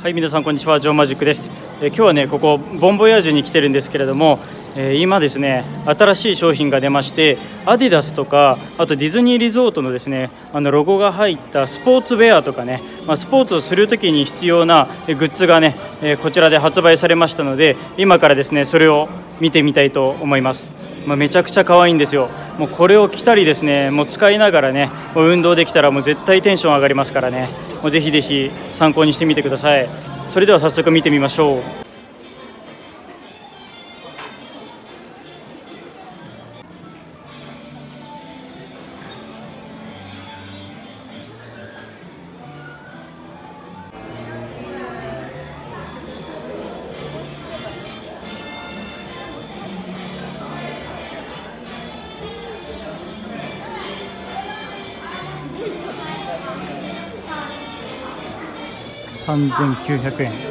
はい、皆さんこんにちは、ジョーマジックです。今日はね、ここボンボヤージュに来てるんですけれども、今ですね、新しい商品が出まして、アディダスとか、あとディズニーリゾートのですね、ロゴが入ったスポーツウェアとかね、スポーツをするときに必要なグッズがね、こちらで発売されましたので、今からですね、それを見てみたいと思います。めちゃくちゃ可愛いんですよ。もうこれを着たりですね、もう使いながらね、もう運動できたらもう絶対テンション上がりますからね、もうぜひぜひ参考にしてみてください。それでは早速見てみましょう。3900円。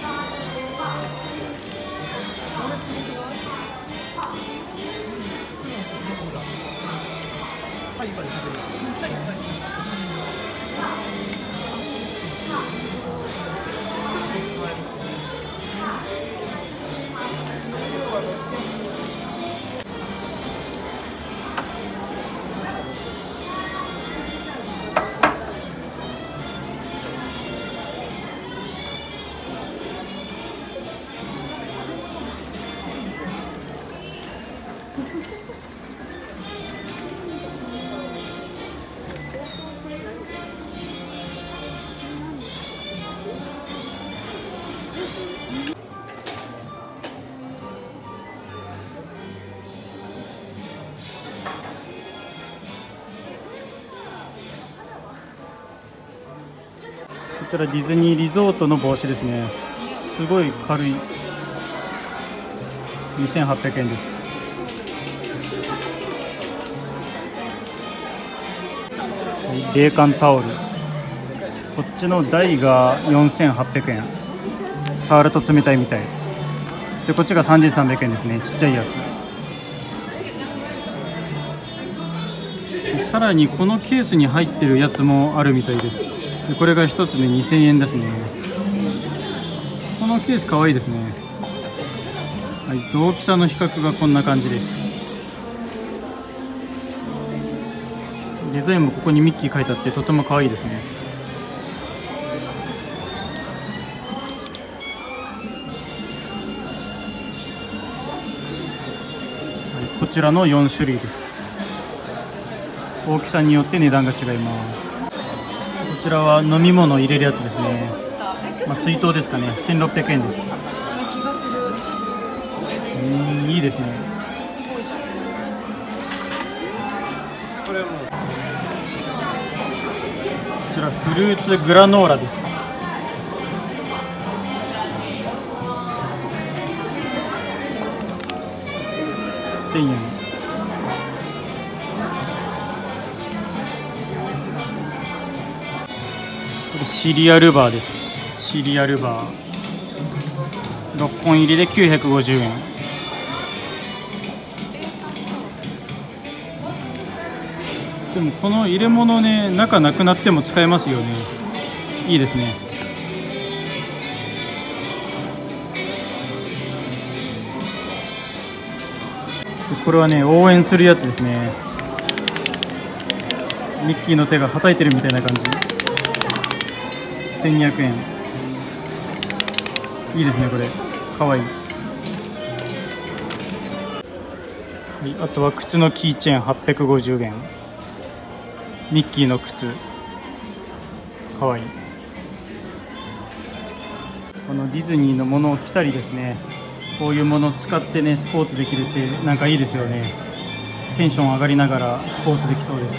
こちらディズニーリゾートの帽子ですね。すごい軽い。2800円です。冷感タオル。こっちの台が4800円。触ると冷たいみたいです。で、こっちが3300円ですね。ちっちゃいやつ。さらにこのケースに入ってるやつもあるみたいです。でこれが1つで2000円ですね。このケースかわいいですね。はい、大きさの比較がこんな感じです。デザインもここにミッキー書いてあってとてもかわいいですね。はい、こちらの4種類です。大きさによって値段が違います。こちらは飲み物を入れるやつですね。水筒ですかね。1600円です。いいですね。こちらフルーツグラノーラです。1000円。シリアルバーです。シリアルバー6本入りで950円。でもこの入れ物ね、中なくなっても使えますよね。いいですね。これはね、応援するやつですね。ミッキーの手がはたいてるみたいな感じ。1200円。いいですね、これかわいい。はい、あとは靴のキーチェーン850円。ミッキーの靴かわいい。このディズニーのものを着たりですね、こういうものを使ってね、スポーツできるってなんかいいですよね。テンション上がりながらスポーツできそうです。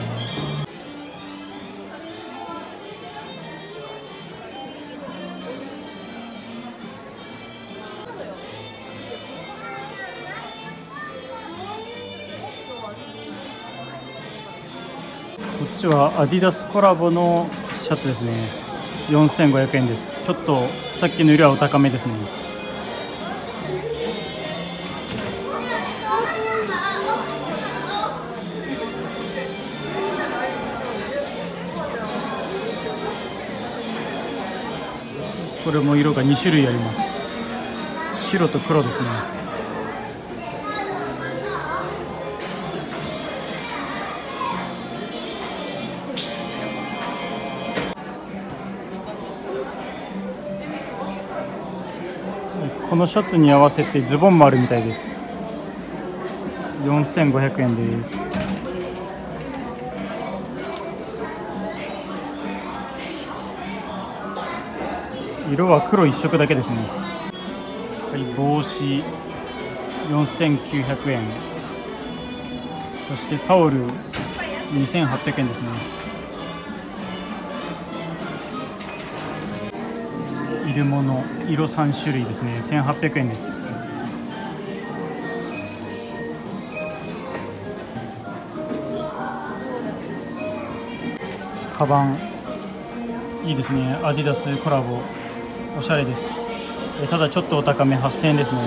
こっちはアディダスコラボのシャツですね。4500円です。ちょっとさっきのよりはお高めですね。 これも色が2種類あります。白と黒ですね。このシャツに合わせてズボンもあるみたいです。4500円です。色は黒一色だけですね。はい、帽子4900円。そしてタオル2800円ですね。入れ物色3種類ですね。1800円です。カバンいいですね。アディダスコラボおしゃれです。ただちょっとお高め、8000円ですね。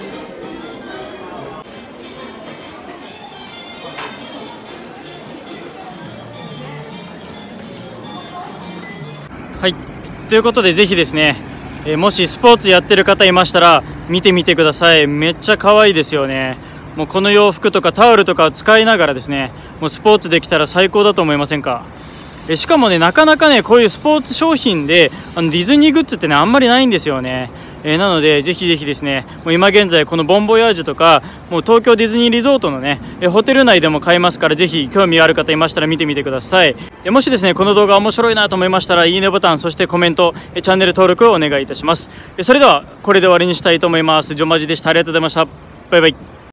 はい、ということでぜひですね、もしスポーツやってる方いましたら見てみてください。めっちゃ可愛いですよね。もうこの洋服とかタオルとかを使いながらですね、もうスポーツできたら最高だと思いませんか。しかもね、なかなかね、こういうスポーツ商品でディズニーグッズってね、あんまりないんですよね。なのでぜひぜひですね、もう今現在このボンボヤージュとかもう東京ディズニーリゾートのね、ホテル内でも買えますから、ぜひ興味ある方いましたら見てみてください。もしですね、この動画面白いなと思いましたらいいねボタン、そしてコメント、チャンネル登録をお願いいたします。それではこれで終わりにしたいと思います。ジョマジでした。ありがとうございました。バイバイ。